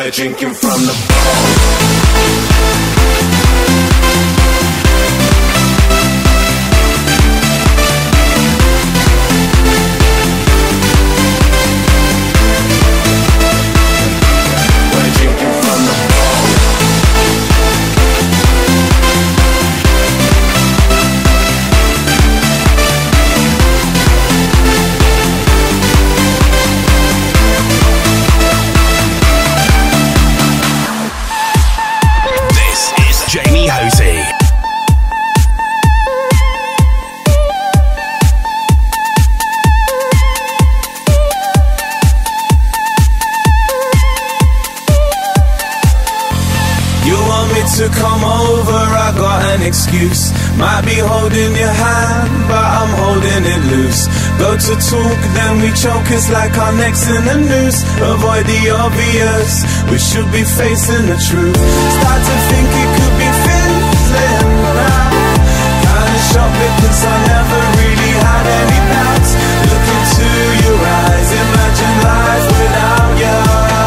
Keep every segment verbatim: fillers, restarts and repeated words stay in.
We're drinking from the bowl. To come over, I got an excuse. Might be holding your hand, but I'm holding it loose. Go to talk, then we choke, it's like our necks in the noose. Avoid the obvious, we should be facing the truth. Start to think it could be fizzling now. Kinda shocked because I never really had any doubts. Look into your eyes, imagine life without you.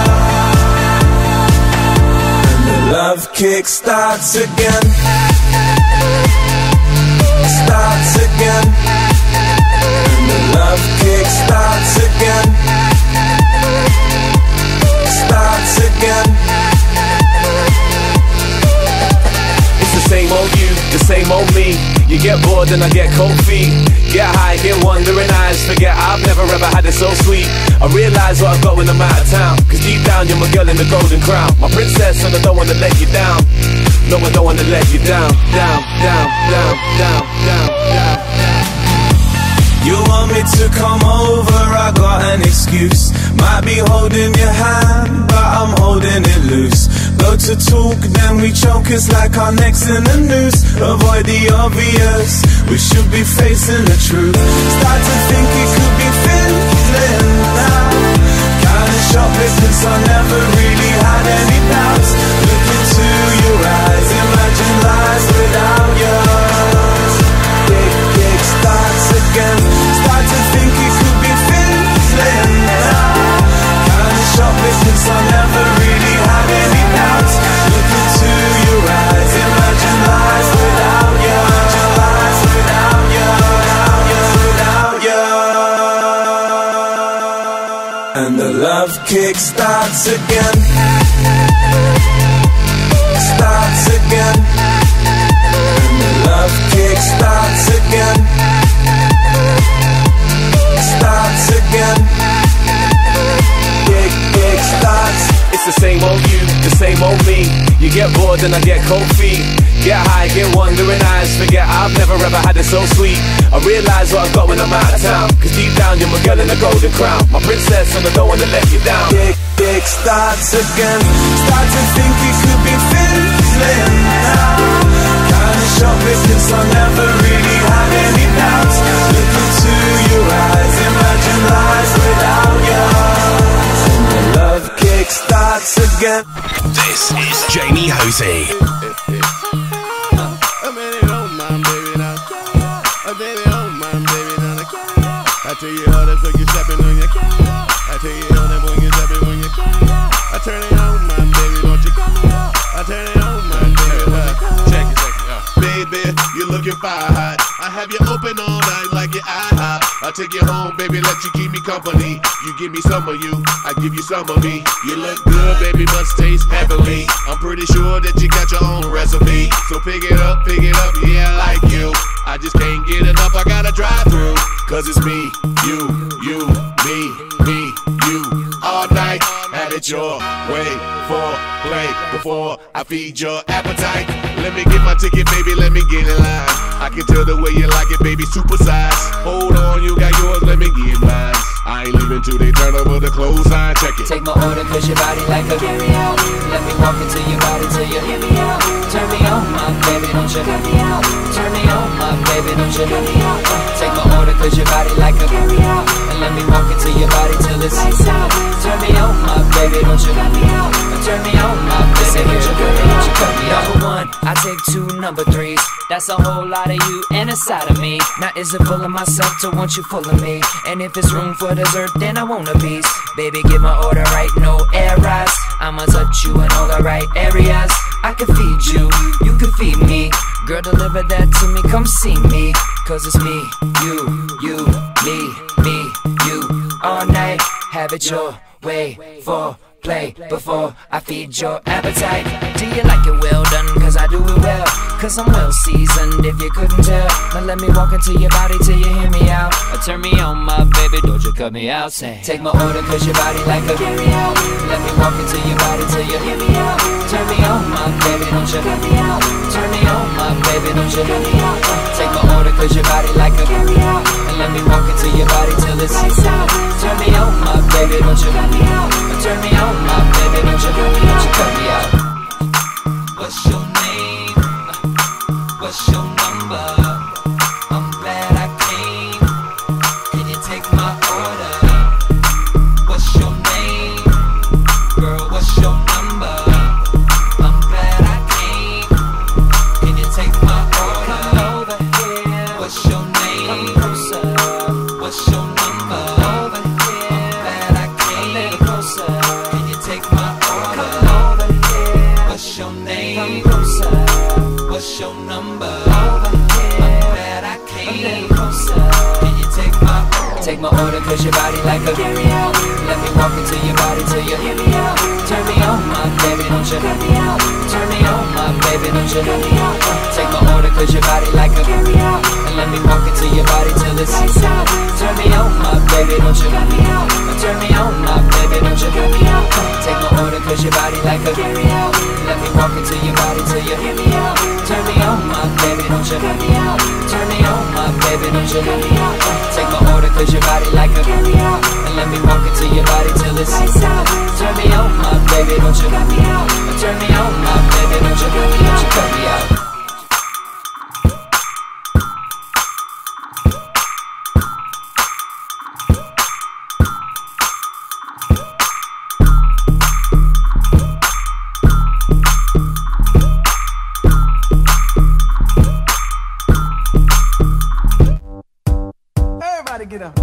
Love kick starts again. Starts again. And the love kick starts again. Starts again. It's the same old you, the same old me. You get bored and I get cold feet. Get high, get wandering eyes. Forget I've never ever had it so sweet. I realise what I've got when I'm out of town, cause deep down you're my girl in the golden crown. My princess and I don't wanna let you down. No, I don't wanna let you down. Down, down, down, down, down, down, down. You want me to come over, I got an excuse. Might be holding your hand, but I'm holding it loose. Go to talk, then we choke, it's like our necks in the noose. Avoid the obvious, we should be facing the truth. Start to think it could be fizzling now. Kinda shocked because I never really had any doubts. Look into your eyes, imagine lies without yours. Kick, kick starts again. Start to think it could be fizzling now. Kinda shocked because I never really had any doubts. Look into your eyes, imagine lies without you. Imagine lies without you, without you, without you. And the love kick starts again. Starts again. And the love kick starts again. Starts again. Kick, kick starts. It's the same old you, the same old me. You get bored and I get cold feet. Get high, get wandering eyes. Forget I've never ever had it so sweet. I realise what I've got when I'm out of town, cause deep down you're my girl in the golden crown. My princess and I don't wanna let you down. Kick, kick starts again. Start to think it could be fizzling now. Kinda shocked because I never really had any doubts. Look into your eyes, imagine lies without you. And the love kick starts again. This is Jamie Hosey. I tell you how that's like you stepping on your cat. I tell you how that when you stepping when you cat. I turn it on, my baby, don't you come out. I turn it on, my baby, check it, check it, uh. Baby, you looking fire hot. I have you open all night like your IHOP. I'll take you home, baby, let you keep me company. You give me some of you, I give you some of me. You look good, baby, must taste heavenly. I'm pretty sure that you got your own recipe. So pick it up, pick it up, yeah, I like you. I just can't get enough, I gotta drive through. Cause it's me, you, you, me, me, you. All night, have it your way. For play before I feed your appetite. Let me get my ticket, baby, let me get in line. I can tell the way you like it, baby, super size. Hold on, you got yours, let me get mine. I ain't leaving till they turn over the clothesline, check it. Take my order, cause your body like a carry out. Let me walk into your body till you hear me out. Turn me on, my baby, don't you cut me out. Turn me on, my baby, don't you cut me out. Take my order, cause your body like a carry out. And let me walk into your body till it's lights out. Turn me on, my baby, don't you cut me out. Turn me on, my baby, don't you cut me out. Number one, I take two number threes. That's a whole lot of you and a side of me. Now is it full of myself to want you full of me? And if it's room for dessert, then I want a piece. Baby, get my order right, no errors. I'ma touch you in all the right areas. I can feed you, you can feed me. Girl, deliver that to me, come see me. Cause it's me, you, you, me, me, you. All night, have it your way. For play before I feed your appetite. Do you like it well done? Cause I do it well. Cause I'm well seasoned if you couldn't tell. Now let me walk into your body till you hear me out. Or turn me on, my baby, don't you cut me out. Say, take my order cause your body like a carry out. Let me walk into your body till you hear me out. Turn me on, my baby, don't you cut me out. Turn me on, my baby, don't you cut me out. Take my order cause your body like a carry out. And let me walk into your body till it's lights out. Turn me on, my baby, don't you cut me out. Turn me on, my baby, don't you cut me out. Don't you cut me out. What's your name? What's your number? I'm glad I came. Can you take my order? What's your name? Girl, what's your number? I'm glad I came. Can you take my order? Come over here. What's your name? Come closer. What's your number? Over here. I'm glad I came. A little closer. Can you take my order? Come over here. What's your name? Come closer. What's your number? Over here. I'm glad I came. A little closer. Can you take my order? Take my order cause your body like a carry out. Let me walk into your body till you hear me out. Turn me on, my baby, don't you cut me out. Turn me on, my baby, don't you cut me out. Take my order cause your body like a carry out. And let me walk into your body till it's lights out. Turn me on, my baby, don't you cut me out. Turn me on, my baby, don't you cut me out. Take my order cause your body like a carry out. Let me walk into your body till you hear me out. Turn me on, my baby, don't you cut me out. Turn me on, my baby, don't you cut me out. Take my order cause your body like a carry out. And let me walk into your body till it's lights out. Turn me on, my baby, don't you cut me out. Turn me on, my baby, don't you cut me out. Don't you cut me out. Everybody get up.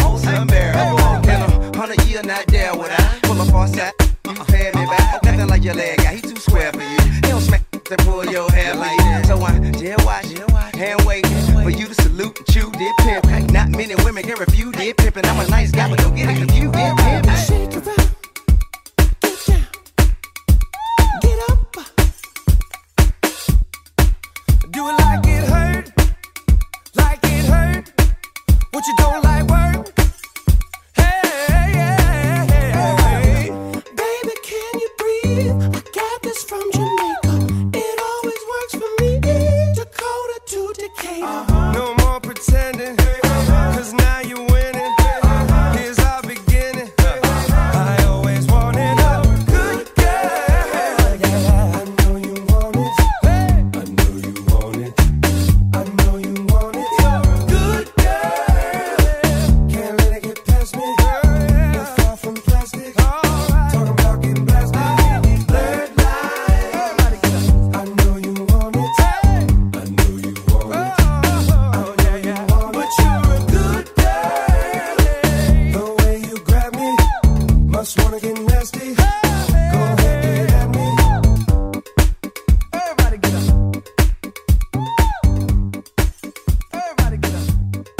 almost unbearable. In a hundred years, not there would I pull up on side. You pay me back. Nothing like your leg guy, he too square for you. He don't smack and pull your hair like that. So I just watch, hand wait for you to salute and chew did pimp. Not many women can refuse did pimpin'. I'm a nice guy, but don't get it confused did pimp. Shake it up, get down, get up. Do it like it hurt, like it hurt. What you don't like work? Hey, hey, hey, hey. Baby, can you breathe? I got this from Jamaica. It always works for me. Dakota to Decatur. Uh-huh. No more pretending, cause now you're winning. Here's our beginning. I always wanted a good girl. I know you want it. I know you want it. I know you want it. Good girl. Can't let it get past me. You're far from plastic. Talking about getting blasted. Blurred lines. I know you want it. I know you want it. Oh yeah, yeah. But you're a good girl. The way you grab me, must wanna get nasty. Go ahead, get at me. Everybody get up. Everybody get up.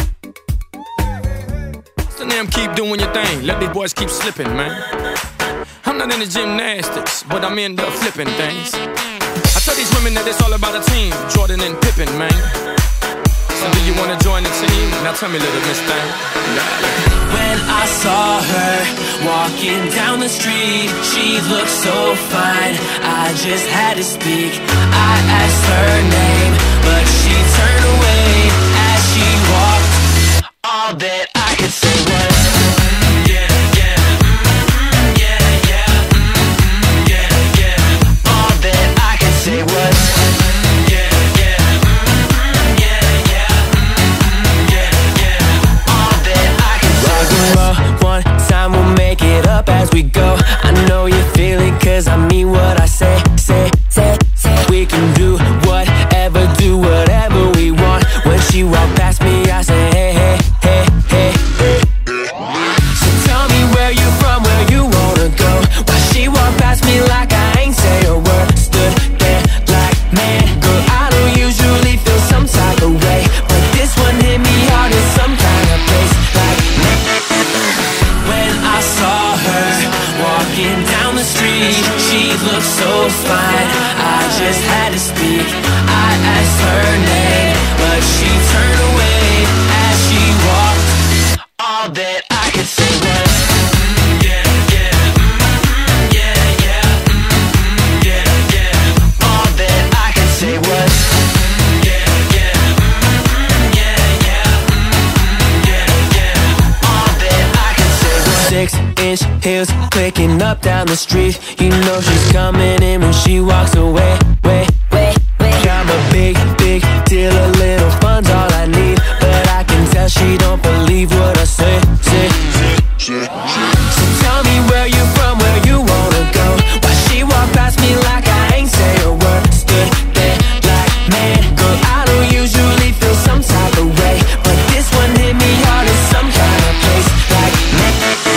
So damn, keep doing your thing. Let these boys keep slipping, man. I'm not into gymnastics, but I'm into flipping things. I tell these women that it's all about a team, Jordan and Pippen, man. So do you wanna join the team? Now tell me, little miss thing. When I saw her walking down the street, she looked so fine, I just had to speak. I asked her name, but she turned away as she walked. All that I could say was yeah, yeah, yeah, yeah, yeah, yeah. All that I could say was yeah, yeah, yeah, yeah, yeah, yeah. All that I could say was one time, we'll make it up as we go. I know you feel it, cause I mean what I say, say, say, say. We can do whatever, do whatever we want. When she walked past me, I say hey, hey, hey, hey, hey. So tell me where you from, where you wanna go. Why she walked past me like I ain't say a word. Stood there like, man, girl, I don't usually feel some type of way, but this one hit me hard in some kind of place. Like, when I saw her walking down the street, she looked so fine, I just had to speak. I asked her name, but she turned away as she walked. All that I could say was yeah, yeah, yeah, yeah, yeah, yeah. All that I could say was yeah, yeah, yeah, yeah, yeah, yeah. All that I could say was six inch heels clicking up down the street. You know she's coming in when she walks away. Wait, wait, wait. I'm a big, big deal. A little fun's all I need, but I can tell she don't believe what I say. Say, say, say. So tell me where you from, where you wanna go. Why she walked past me like I ain't say a word. Stood there like, man, girl, I don't usually feel some type of way, but this one hit me hard in some kind of place. Like, man.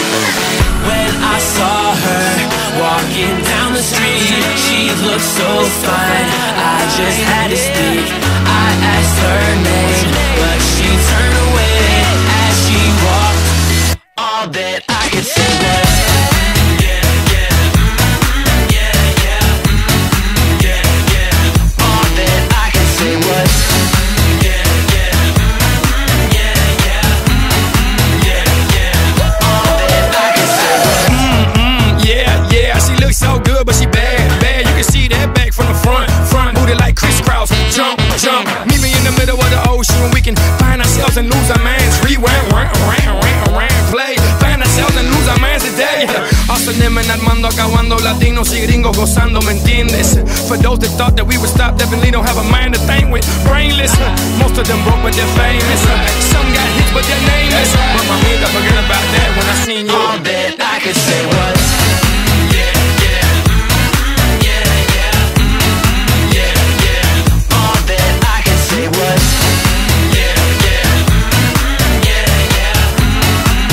When I saw her walking down the street, she looked so fine, I just had to speak. I asked her name, but she turned away as she walked. All that I could say was yeah, yeah, yeah, yeah, yeah, yeah. All that I could say was yeah, yeah, yeah, yeah, yeah, yeah. All that I could say was Mm-mm, yeah, yeah, she looks so good, but she bad, bad. You can see that back from the front, front booty like crisscross. Jump, jump, meet me in the middle of the ocean. We can find ourselves and lose our minds. Rewind, round, round, round, round, play. Find ourselves and lose our minds today. Hustling al mando, acabando latinos y gringos gozando, ¿me entiendes? For those that thought that we would stop, definitely don't have a mind to think with. Brainless, most of them broke but they're famous. Some got hits but they're nameless. But my head, I forget about that when I seen you. all that I could say was yeah, yeah, yeah, yeah, yeah, yeah. All that I could say was yeah, yeah, yeah, yeah,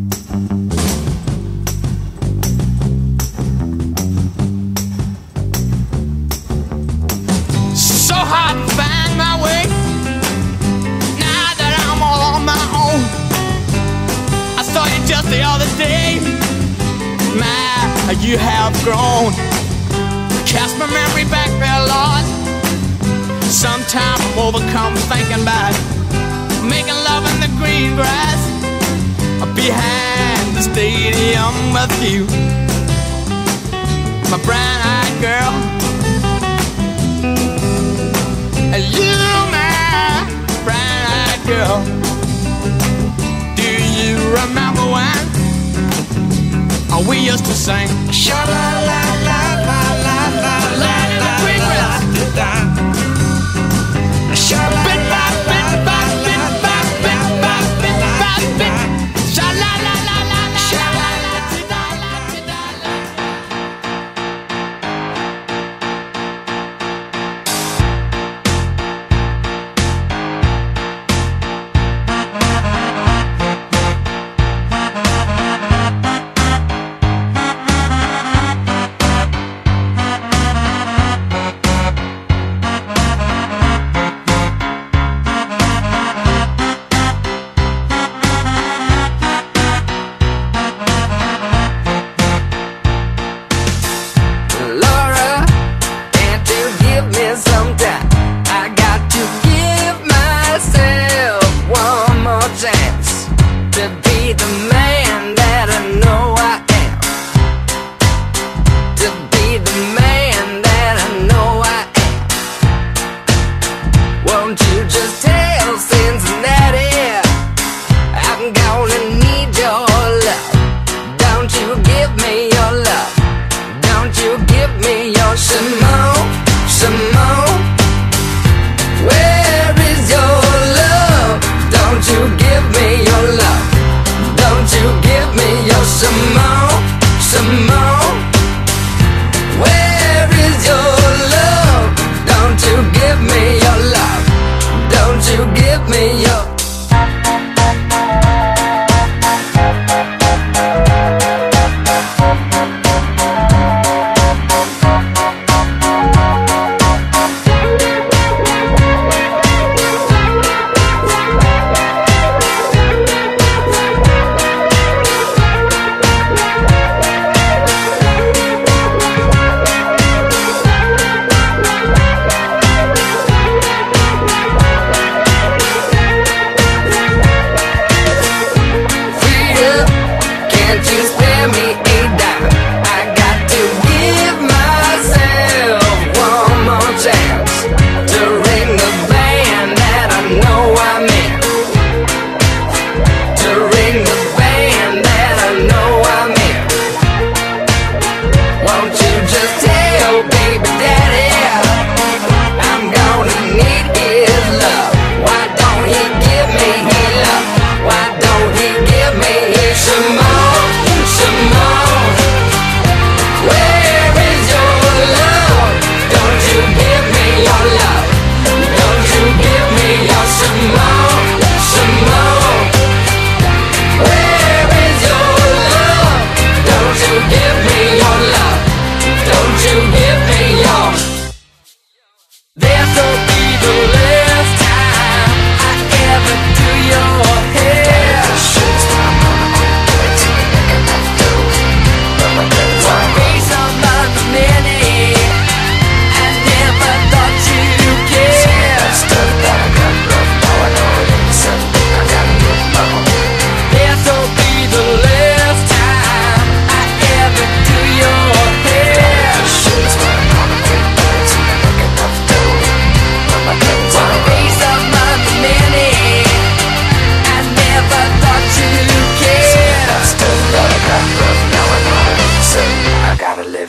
So hard to find my way now that I'm all on my own. I saw you just the other day. My, you have grown. Cast my memory back there, Lord. Sometimes I'm overcome thinking about making love in the green grass behind the stadium with you, my brown-eyed girl. You, my brown-eyed girl. Do you remember when we used to sing sha-la-la-la-la-la-la-la in the green grass?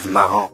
Yves Marant.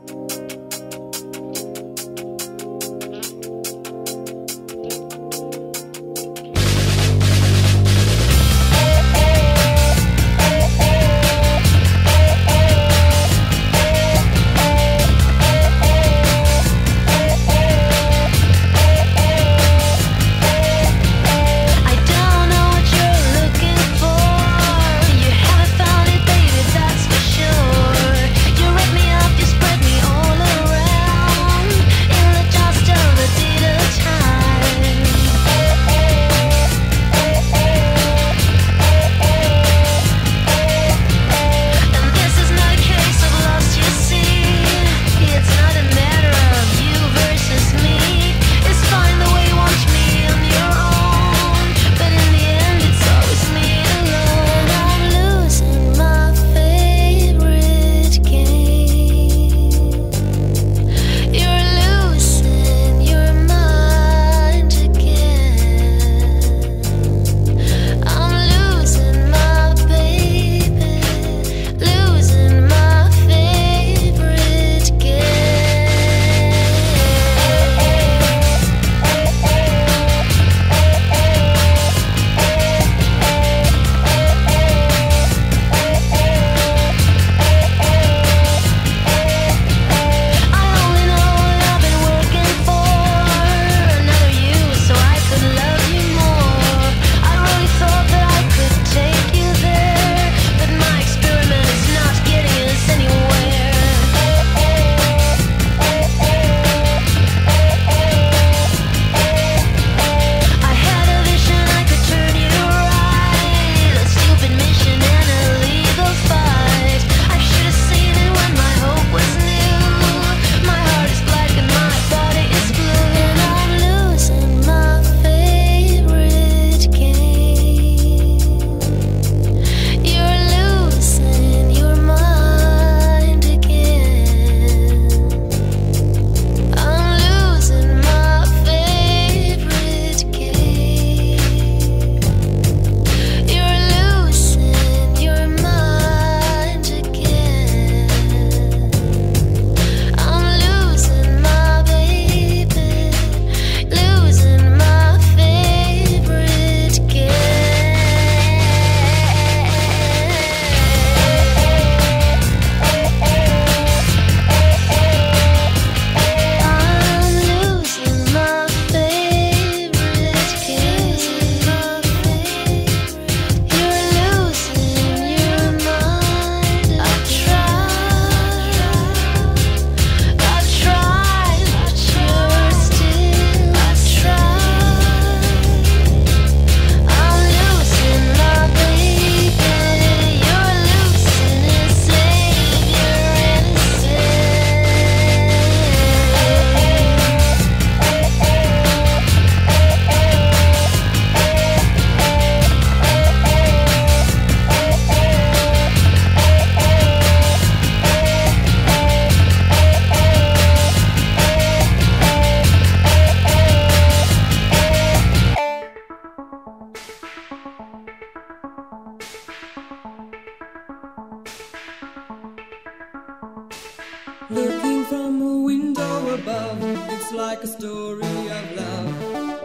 Looking from a window above, it's like a story of love.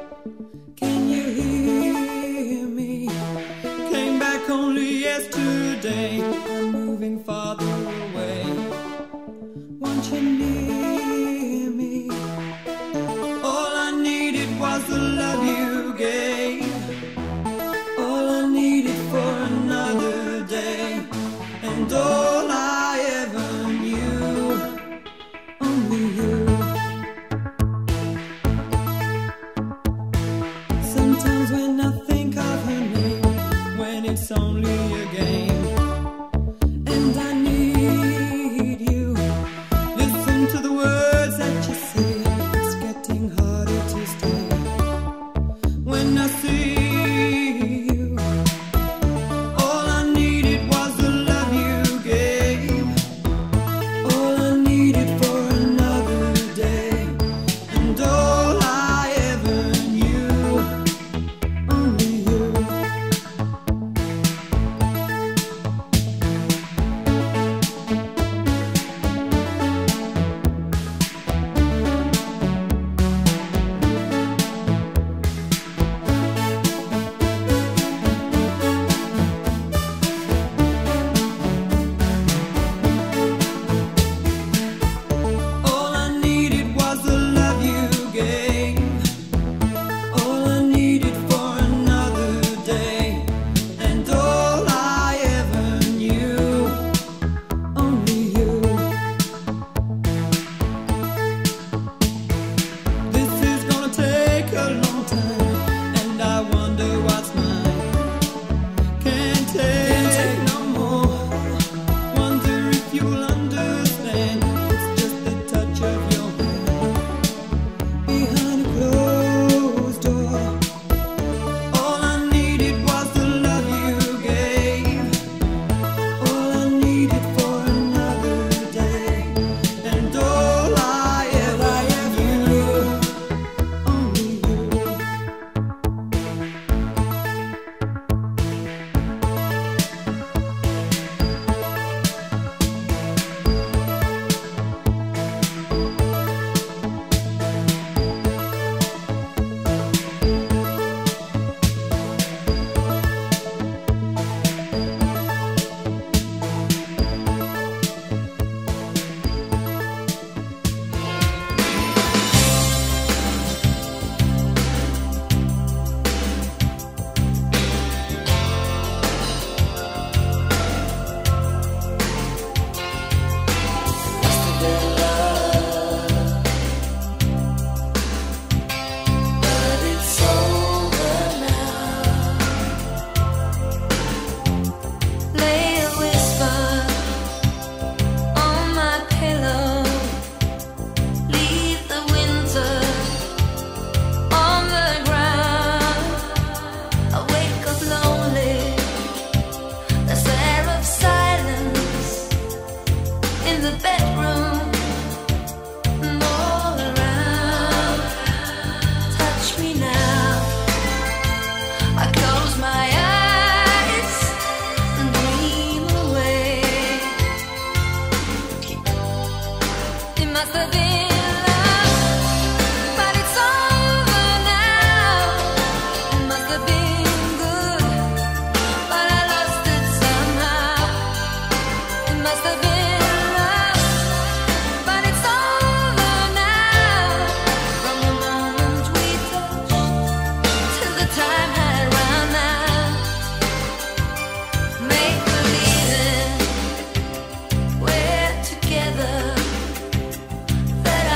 Can you hear me? Came back only yesterday. I'm moving farther away. Want you near me? All I needed was the love you gave. All I needed for another day. And all I ever knew, only you. Sometimes when I think of her name, when it's only a game, and I need you, listen to the words that you say, it's getting harder to stay. When I see must have been love, but it's over now. It must have been good, but I lost it somehow. It must have been love, but it's over now. From the moment we touched till the time had run out. Make believing we're together, that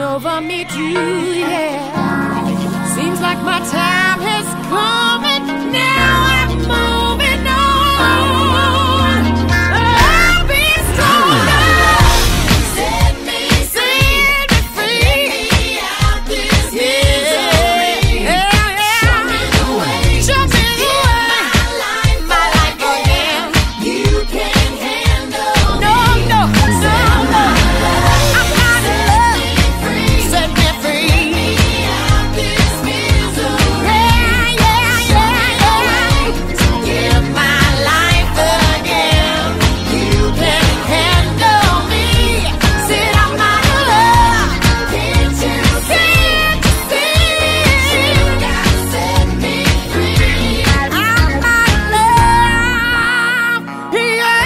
over me too, yeah. Seems like my time has come and now I'm moving on. I'll be stronger. Set me free. Set me free. Get me out this misery. Yeah, yeah. Show me the way. Show me the way. My life, my life again. You can't handle no, me. No, no, no, no. I'm out of love. Set me free. Get me out this misery. Yeah, yeah, yeah, yeah. Give my life again. You can't handle me. Said I'm out of love. Can't you see? You gotta set me free. I'm out of love. Yeah.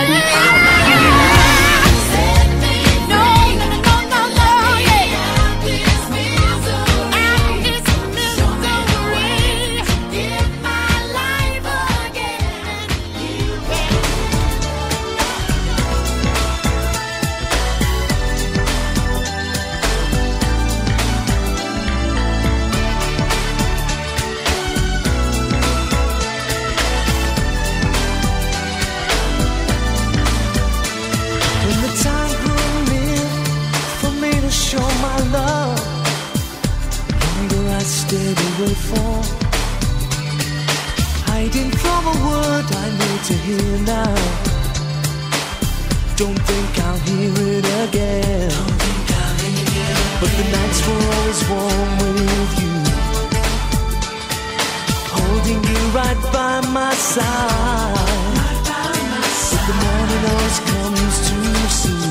Set me free. No, no, no, no, no, yeah. Out this misery. Out this misery. Give my life again. You can. When the time grew near for me to show my love, longer I stayed away from, hiding from a word I need to hear now. Don't think I'll hear it again. Don't think I'll hear it. But the nights were always warm with you, holding you right by my side. But the morning always comes too soon.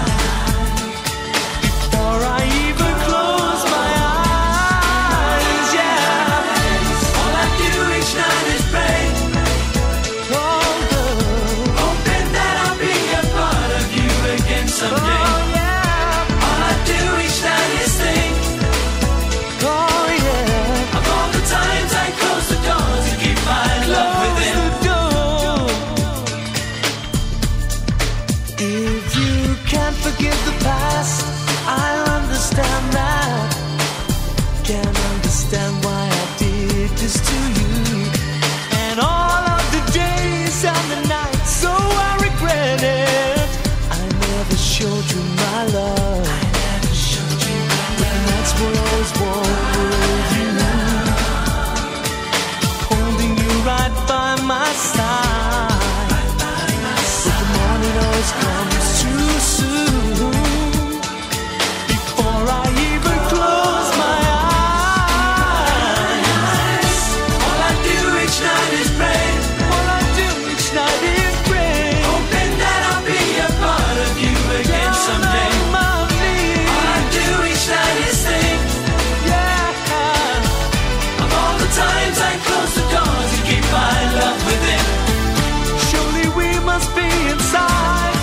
Before I even close my eyes, yeah. All I do each night is pray. Oh, girl. Hoping that I'll be a part of you again someday. Oh, yeah. All I do each night is think. Oh, yeah. Of all the times I close the door to keep my love within. If you can't forgive the past, I'll understand that. Can't understand why I did this to you. And all of the days and the nights, so I regret it. I never showed you my love. I never showed you my love. The nights were always warm with you, holding you right by my side. But the morning always comes too soon. Before I even close my eyes, all I do each night is pray. All I do each night is pray. Hoping that I'll be a part of you again someday. All I do each night is think. Yeah. Of all the times I close the door to keep my love within. Surely we must be inside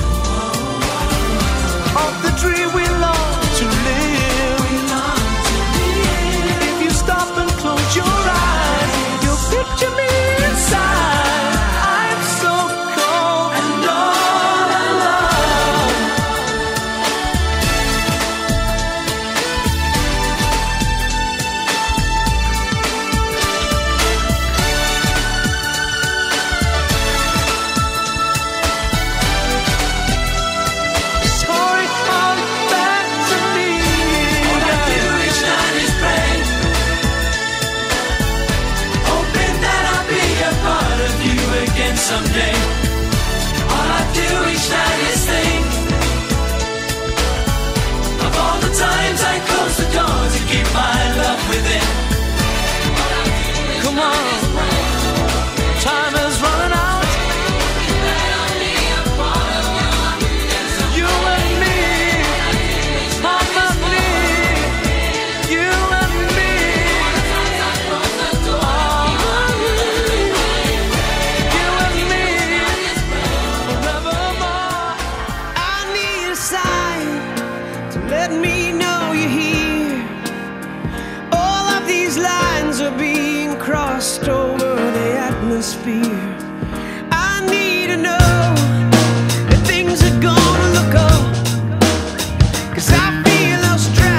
of the dream we long to live. If you stop and close your eyes, you'll picture me inside. I'm so cold and all alone. Sorry, come back to me. All I do each night is pray, hoping that I'll be a part of you again someday. All I do each night is think of all the times I close the door to keep my love within. Come on, time is running out. You and me, Mama, me, you and me. You and me, forevermore. I need a sign to let me know you're here. All of these lines are being crossed over the atmosphere. I need to know that things are gonna look up, 'cause I feel no stress.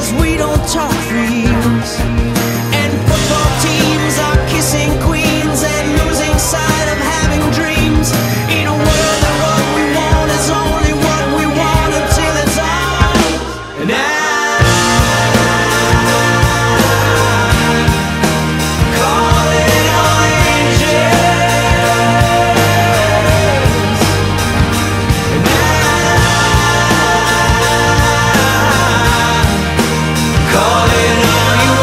cause we don't talk for years. And football teams are kissing queens and losing sight of having dreams. In a world that what we want is only what we want until it's all. And I call it all angels. And I call it all you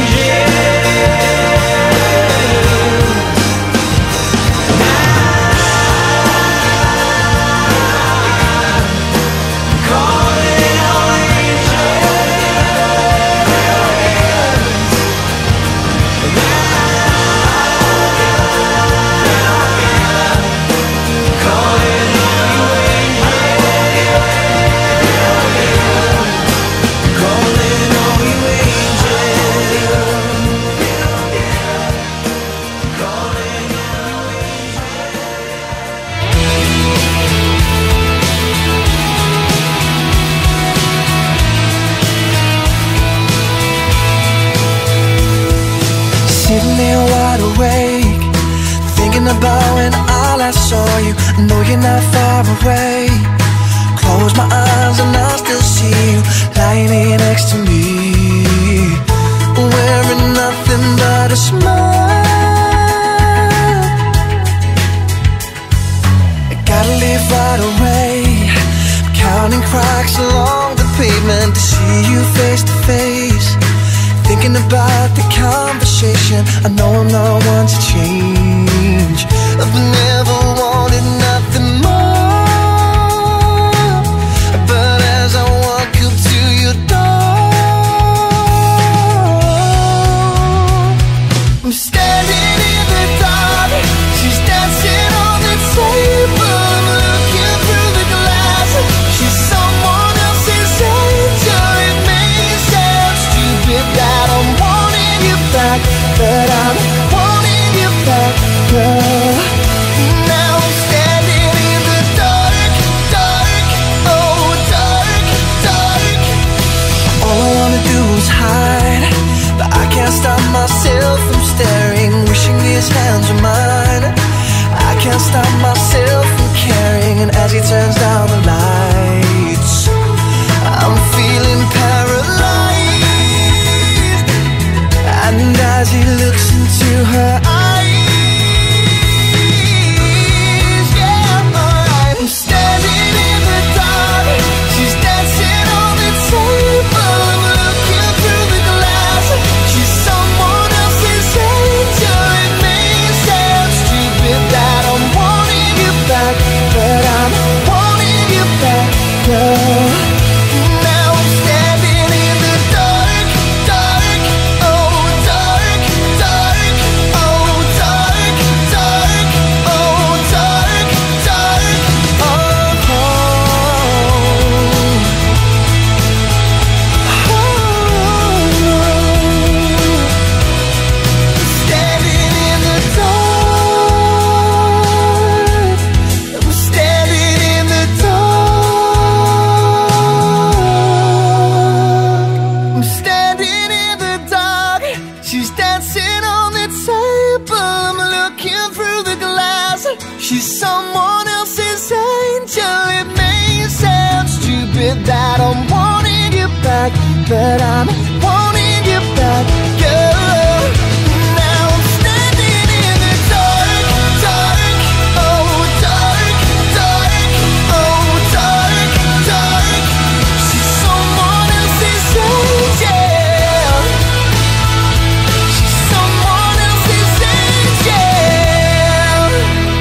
sitting there wide awake, thinking about when I last saw you. I know you're not far away. Close my eyes and I still see you lying here next to me, wearing nothing but a smile. I gotta leave right away, counting cracks along the pavement to see you face to face. Thinking about the conversation, I know I'm not one to change. I've never wanted nothing more, but as I walk up to your door, I'm standing in the dark. She's dancing on the table, I'm looking through the glass. She's someone else's angel. It may sound stupid that I'm wanting you back, but I'm wanting you back, girl. Now I'm standing in the dark, dark, oh dark, dark. All I wanna do is hide, but I can't stop myself from staring, wishing his hands were mine. I can't stop myself from caring, and as he turns down the lights, I'm feeling paralyzed. And as he looks into her eyes, yeah, alright. I'm standing in the dark. She's dancing on the table, I'm looking through the glass. She's someone else's angel. It may sound stupid that I'm wanting you back, but I'm wanting you back, girl. Now I'm standing in the dark, dark, oh dark, dark, oh dark, dark, oh dark, dark, oh, oh. Standing in the dark, I'm standing in the dark, I'm standing in the dark. She's dancing on the table, I'm looking through the glass. She's someone else's angel. It may sound stupid that I'm wanting you back, but I'm wanting you back, girl. Now I'm standing in the dark, dark, oh dark, dark, oh dark, dark. She's someone else's angel. She's someone else's angel.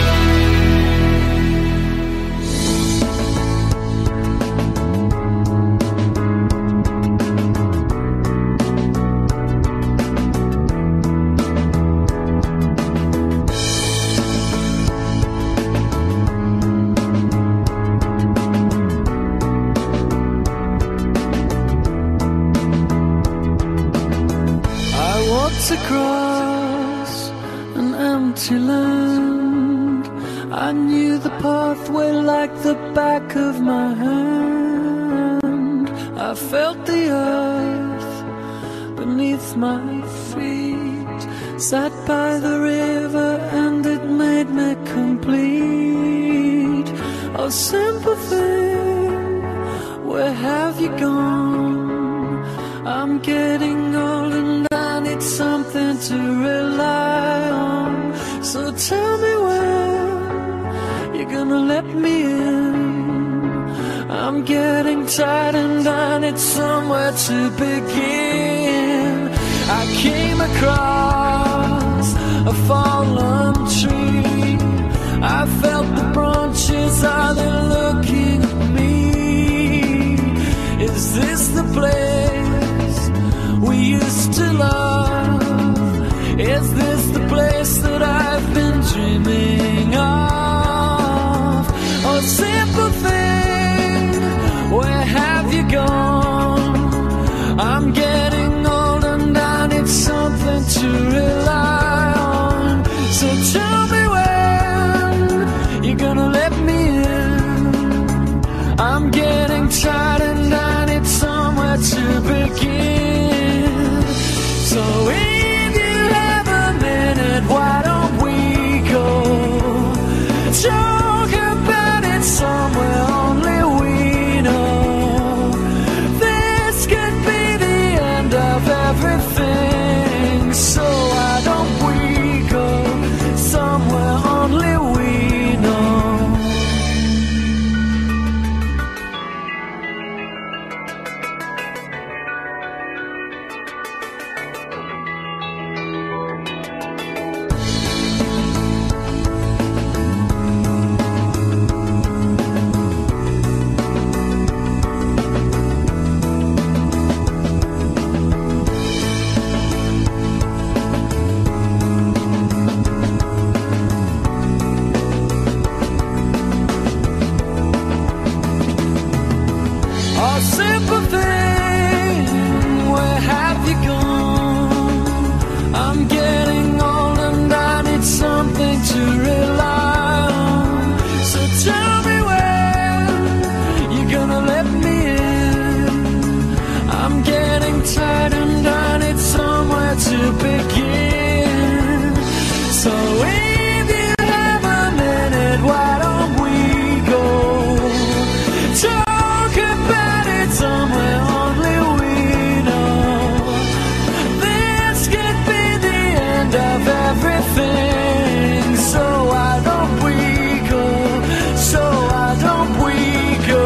Across an empty land, I knew the pathway like the back of my hand. I felt the earth off my feet. Sat by the river and it made me complete. Oh, simple thing, where have you gone? I'm getting old and I need something to rely on. So tell me when you're gonna let me in. I'm getting tired and I need somewhere to begin. I came across a fallen tree. I felt the branches, are they looking at me? Is this the place we used to love? Is this the place that I've been dreaming of? Oh, simple thing, where have you gone? I'm getting old and I need something to rely on. So tell me when you're gonna let me in. I'm getting tired and I need somewhere to begin. So if you have a minute, why don't we go talk about it somewhere only we know? This could be the end of everything. So why don't we go somewhere only we know? Oh, simple thing, where have you gone? I'm getting old and I need something to rely on. So tell me when you're gonna let me in. I'm getting tired and I need somewhere to begin. So if you have a minute, why don't we go talk about it somewhere only we know? This could be the end of everything. So why don't we go? So why don't we go?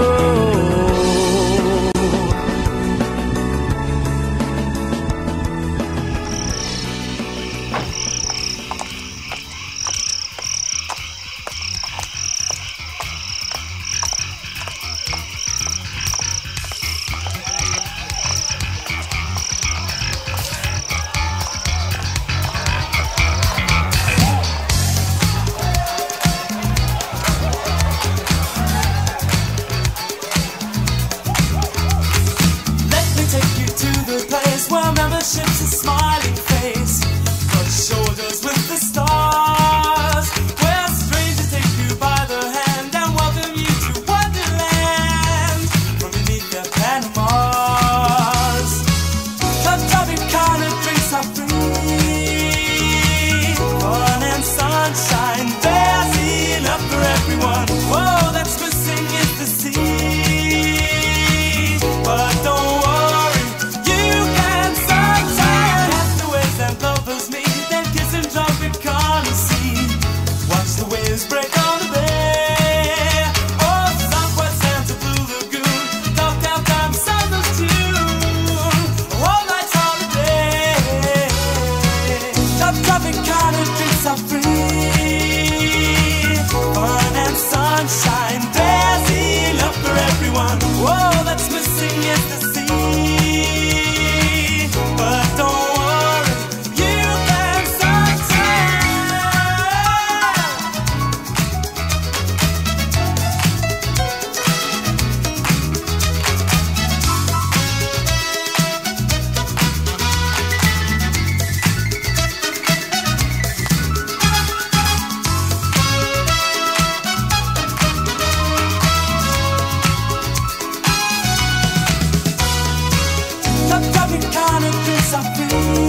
Let me take you to the place where membership's a smiling face, but shoulders with the stars, where strangers take you by the hand and welcome you to Wonderland from beneath their Panamas. Club topic kind of drinks are free, fun and sunshine, there's enough for everyone. Whoa, that's missing is the sea. But don't worry, you can sunshine. Castaways and lovers meet, then kiss and tropical sea. Watch the waves break on the bay. Oh, Southwest Santa Blue Lagoon, talk down time, Southern's tune. A whole night's holiday. Top topic kind of drinks are free. Fun and sunshine, there's enough for everyone. Whoa, that's missing is the sea. But don't worry, you can sunshine. Top topic kind of drinks are free.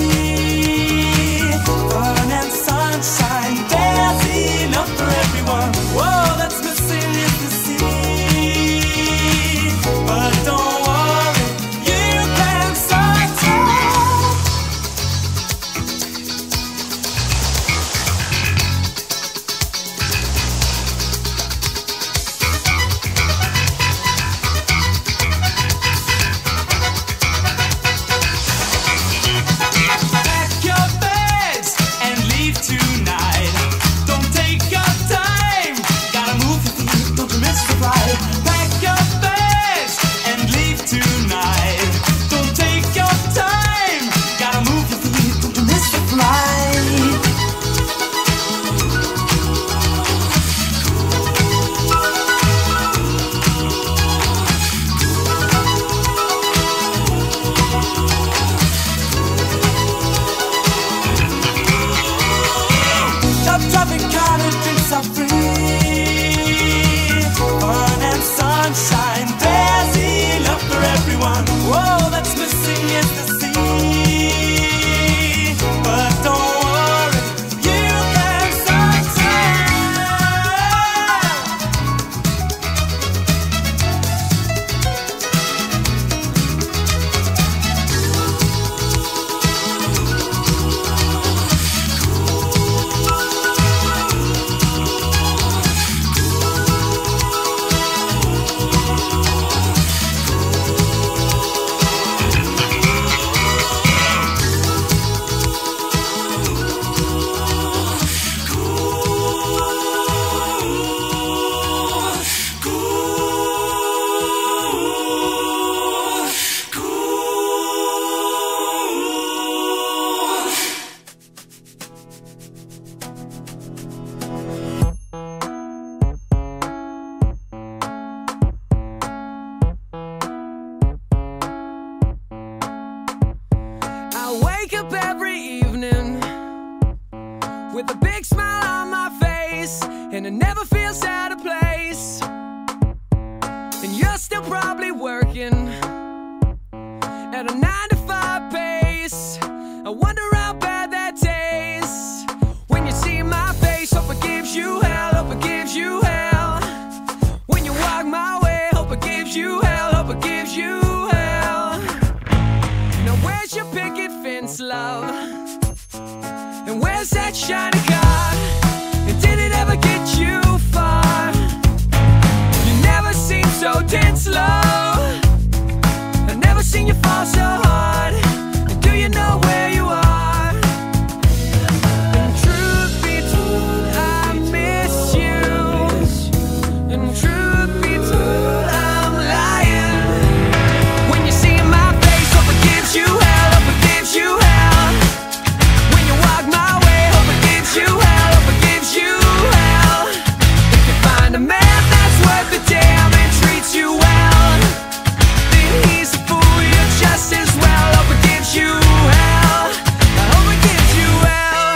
wake up every evening with a big smile on my face, and it never feels out of place. And you're still probably working at a nine to five pace. I wonder how bad that tastes when you see my face. Hope it gives you hell, hope it gives you hell. When you walk my way, hope it gives you hell, hope it gives you hell. Now where's your picket fence, love? And where's that shiny car? And did it ever get you far? You never seem so dead slow. I've never seen you fall so hard. And do you know where you are? And truth be told, I miss you. And truth be told, I'm lying. When you see my face, hope it gives you hell, hope it gives you hell. When you walk my way, hope it gives you hell, hope it gives you hell. If you find a man that's worth the damn and treats you well, then he's a fool, you're just as well. Hope it gives you hell, I hope it gives you hell.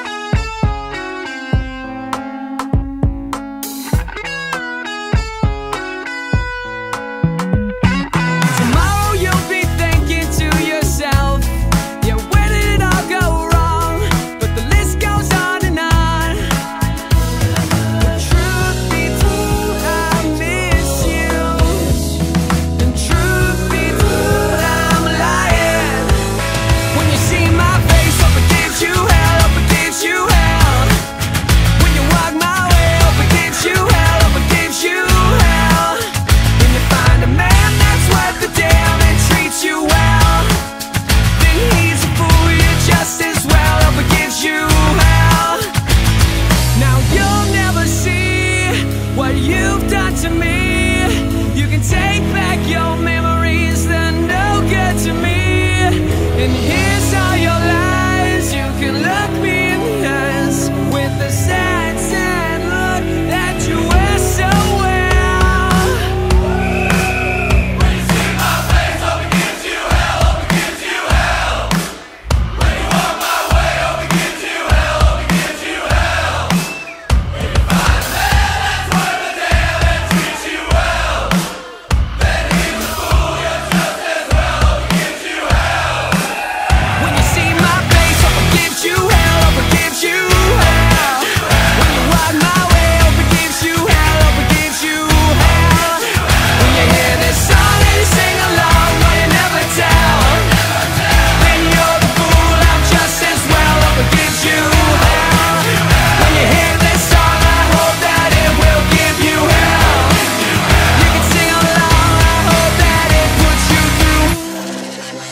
Tomorrow you'll be thinking to yourself, yeah, where did it all go wrong? But the list goes on and on. But truth be told, I miss you. And truth be told, I'm lying. When you see my face, hope it gives you hell, hope it gives you hell. When you walk my way, hope it gives you hell, hope it gives you hell. When you find a man that's worth the damn and treats you well, then he's a fool, you're just as well. Hope it gives you hell. Now you'll never see what you've done to me. You can take back your memories, they're no good to me. And here's all your lies. You can look me in the eyes with the sad, sad look that you wear so well. When you see my face, hope it gives you hell, hope it gives you hell. When you walk my way, hope it gives you hell, hope it gives you hell. When you find a man that's worth the damn and treats you well, then he's a fool, you're just as well. Hope it gives you hell. When you see my face, hope it gives you hell, hope it gives you hell. When you walk my way, hope it gives you hell, hope it gives you hell. When you hear this song and you sing along, no you never tell, then you're the fool, I'm just as well. Hope it gives you hell. When you hear this song, I hope that it will give you hell. You can sing along, I hope that it puts you through.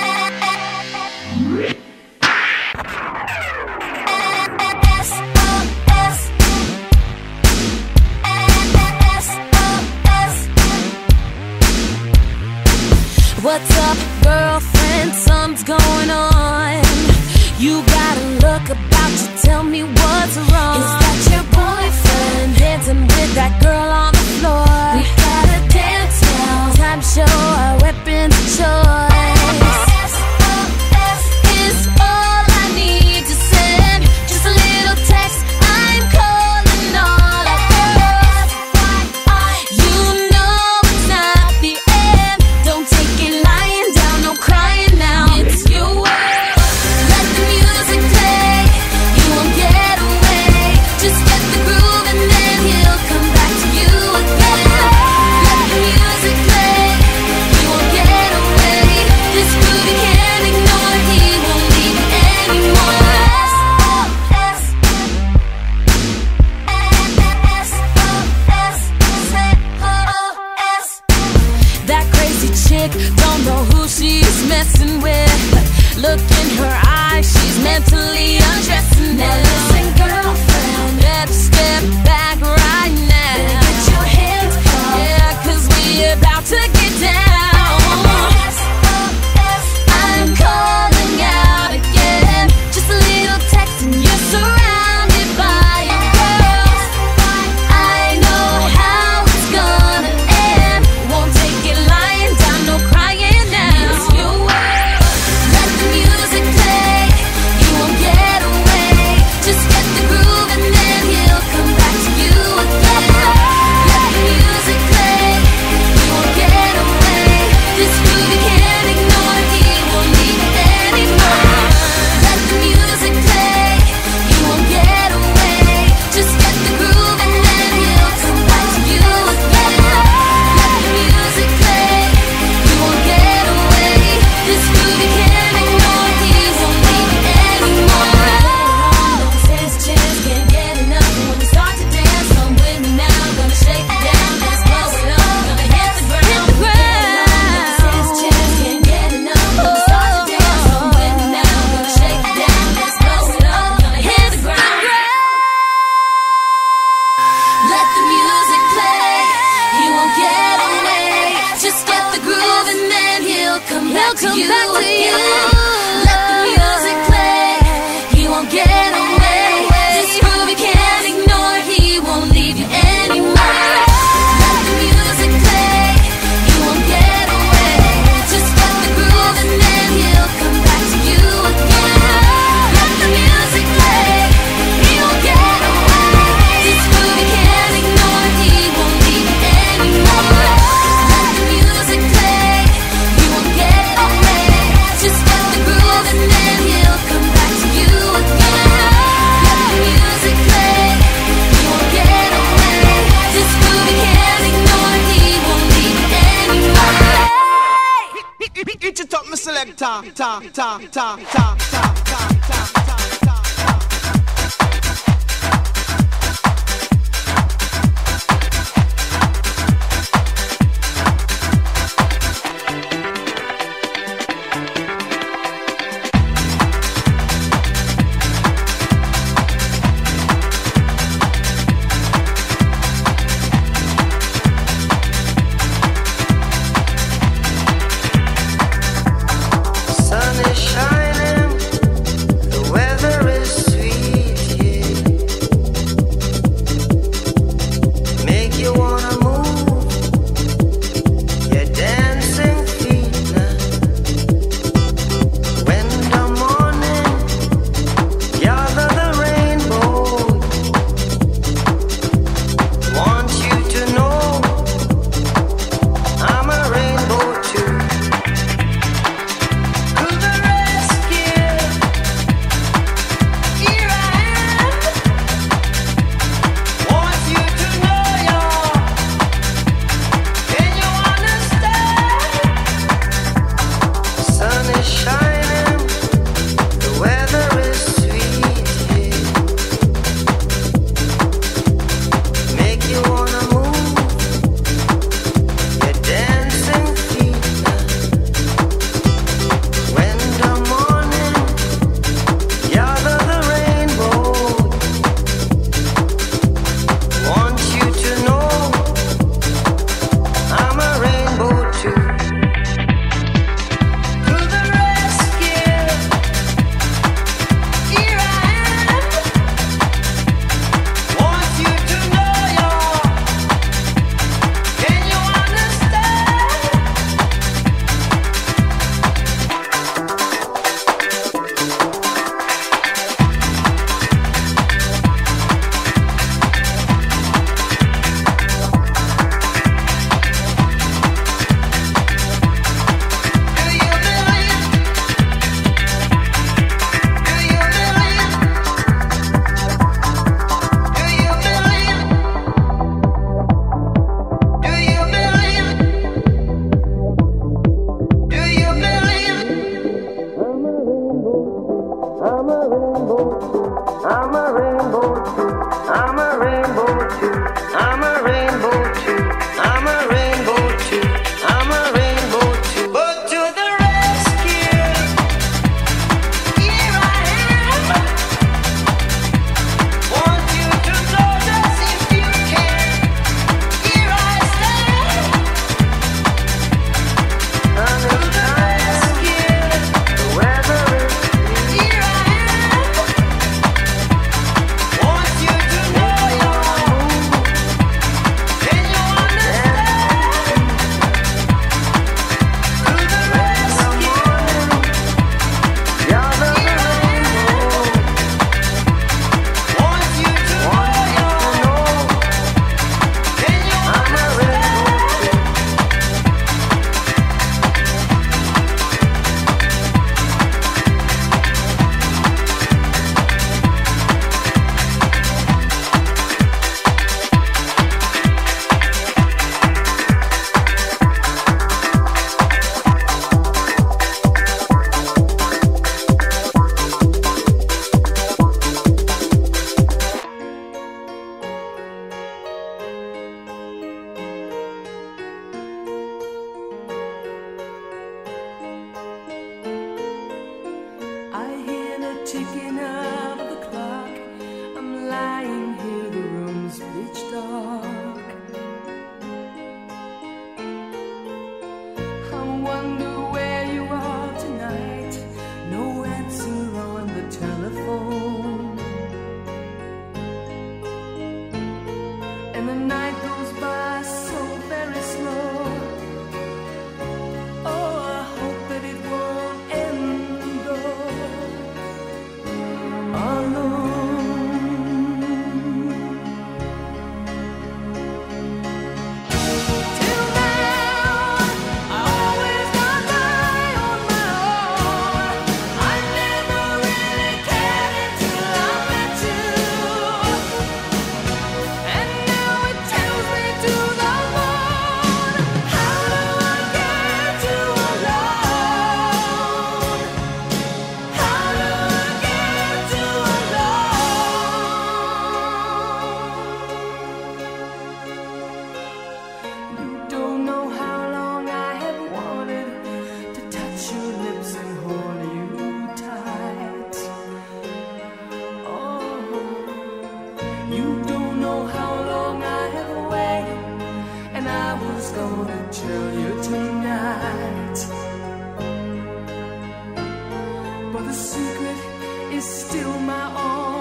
What's up, girlfriend? Something's going on. You gotta look about you, tell me what's wrong. Is that your boyfriend dancing with that girl on the floor? We gotta dance now, time to show our weapons of choice. Is all I need to send, just a little text. I'm calling all our girls. You know it's not the end. Don't take it lying down, no crying now. It's your world, let the music play. You won't get away. Just get the groove and then he'll come back to you again. Let the music play. You won't get away. This groove you can't ignore. He won't leave you anymore. That crazy chick, don't know who she's messing with. Look in her eyes, she's mentally undressing. Now listen, girlfriend, better step back right now. Better get your hands up, yeah, cause we about to get down. I'm calling out again, just a little text and you're surrounded by your girls. I know how it's gonna end. Won't take it lying down, no crying now. It's your world, let the music play. to you. Let the music play, he won't get away. This groove he can't ignore, he won't leave you anymore. Let the music play, he won't get away. Just let the groove and then he'll come back to you again. Let the music play, he won't get away. This groove he can't ignore, he won't leave you anymore. Let the music play, he won't get away. Just let the groove and then he'll come back to you again. Let the music play, he won't get away. This groove he can't ignore, he won't leave you anymore. Eat it up, my selector. Ta, ta, ta, ta, ta, ta, ta, ta. Sun is shining, the weather is sweet, yeah. Make you wanna move your dancing feet now. When the morning gather the rainbow, want you to know I'm a rainbow too. To the rescue, here I am. Want you to know you're. Can you understand? The sun is shining, the weather is sweet, yeah. Make you wanna move your dancing feet now. When the morning gather the rainbow, want you to know I'm a rainbow too. To the rescue, here I am. Want you to know you're. Can you understand? Do you believe? Do you believe? Do you believe? Do you believe? Do you believe? I'm a rainbow too. I'm a rainbow too. I'm a rainbow too. I'm a rainbow too. I'm a rainbow too. I'm a rainbow too. But to the rescue, here I am. Want you to know just if you can. Here I stand. To the rescue, the weather is here I am. Want you to know you're. Can you understand? To the rescue, gather the rainbow. Want you to know you're. Can you understand? I hear the ticking of the clock. I'm lying here, the room's pitch dark. I wonder where you are tonight. the secret is still my own.